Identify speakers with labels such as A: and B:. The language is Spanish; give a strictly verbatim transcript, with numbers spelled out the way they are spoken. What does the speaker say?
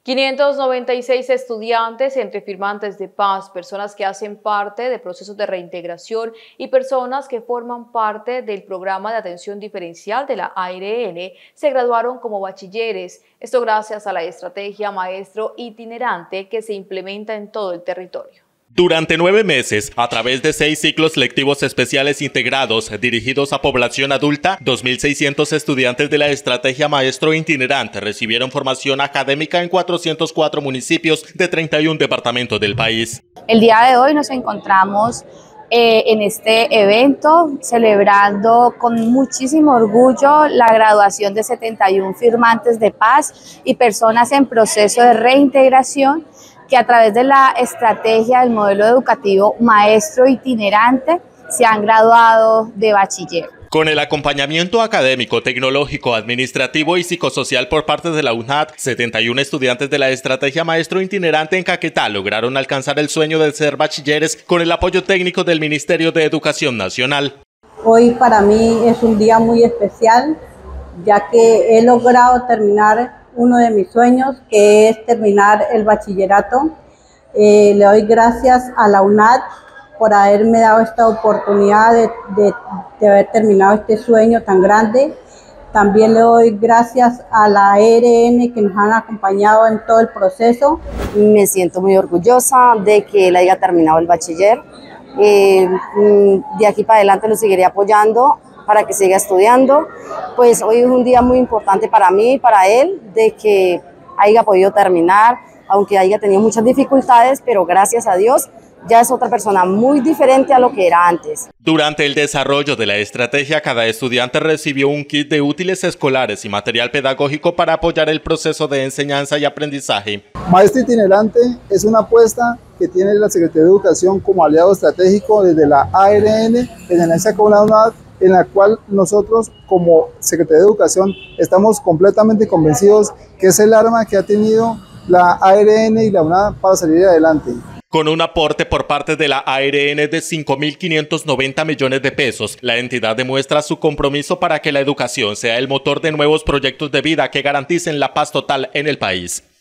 A: quinientos noventa y seis estudiantes, entre firmantes de paz, personas que hacen parte de procesos de reintegración y personas que forman parte del programa de atención diferencial de la A R N, se graduaron como bachilleres. Esto gracias a la estrategia Maestro Itinerante que se implementa en todo el territorio.
B: Durante nueve meses, a través de seis ciclos lectivos especiales integrados dirigidos a población adulta, dos mil seiscientos estudiantes de la estrategia Maestro Itinerante recibieron formación académica en cuatrocientos cuatro municipios de treinta y un departamentos del país.
C: El día de hoy nos encontramos eh, en este evento celebrando con muchísimo orgullo la graduación de setenta y un firmantes de paz y personas en proceso de reintegración que a través de la estrategia del modelo educativo Maestro Itinerante se han graduado de bachiller.
B: Con el acompañamiento académico, tecnológico, administrativo y psicosocial por parte de la U N A D, setenta y un estudiantes de la estrategia Maestro Itinerante en Caquetá lograron alcanzar el sueño de ser bachilleres con el apoyo técnico del Ministerio de Educación Nacional.
D: Hoy para mí es un día muy especial, ya que he logrado terminar uno de mis sueños, que es terminar el bachillerato. Eh, le doy gracias a la U N A D por haberme dado esta oportunidad de, de, de haber terminado este sueño tan grande. También le doy gracias a la A R N que nos han acompañado en todo el proceso.
C: Me siento muy orgullosa de que él haya terminado el bachiller. Eh, de aquí para adelante lo seguiré apoyando para que siga estudiando. Pues hoy es un día muy importante para mí y para él, de que haya podido terminar, aunque haya tenido muchas dificultades, pero gracias a Dios ya es otra persona muy diferente a lo que era antes.
B: Durante el desarrollo de la estrategia, cada estudiante recibió un kit de útiles escolares y material pedagógico para apoyar el proceso de enseñanza y aprendizaje.
E: Maestro Itinerante es una apuesta que tiene la Secretaría de Educación como aliado estratégico desde la A R N, en alianza con la U N A D, en la cual nosotros como Secretaría de Educación estamos completamente convencidos que es el arma que ha tenido la A R N y la U N A D para salir adelante.
B: Con un aporte por parte de la A R N de cinco mil quinientos noventa millones de pesos, la entidad demuestra su compromiso para que la educación sea el motor de nuevos proyectos de vida que garanticen la paz total en el país.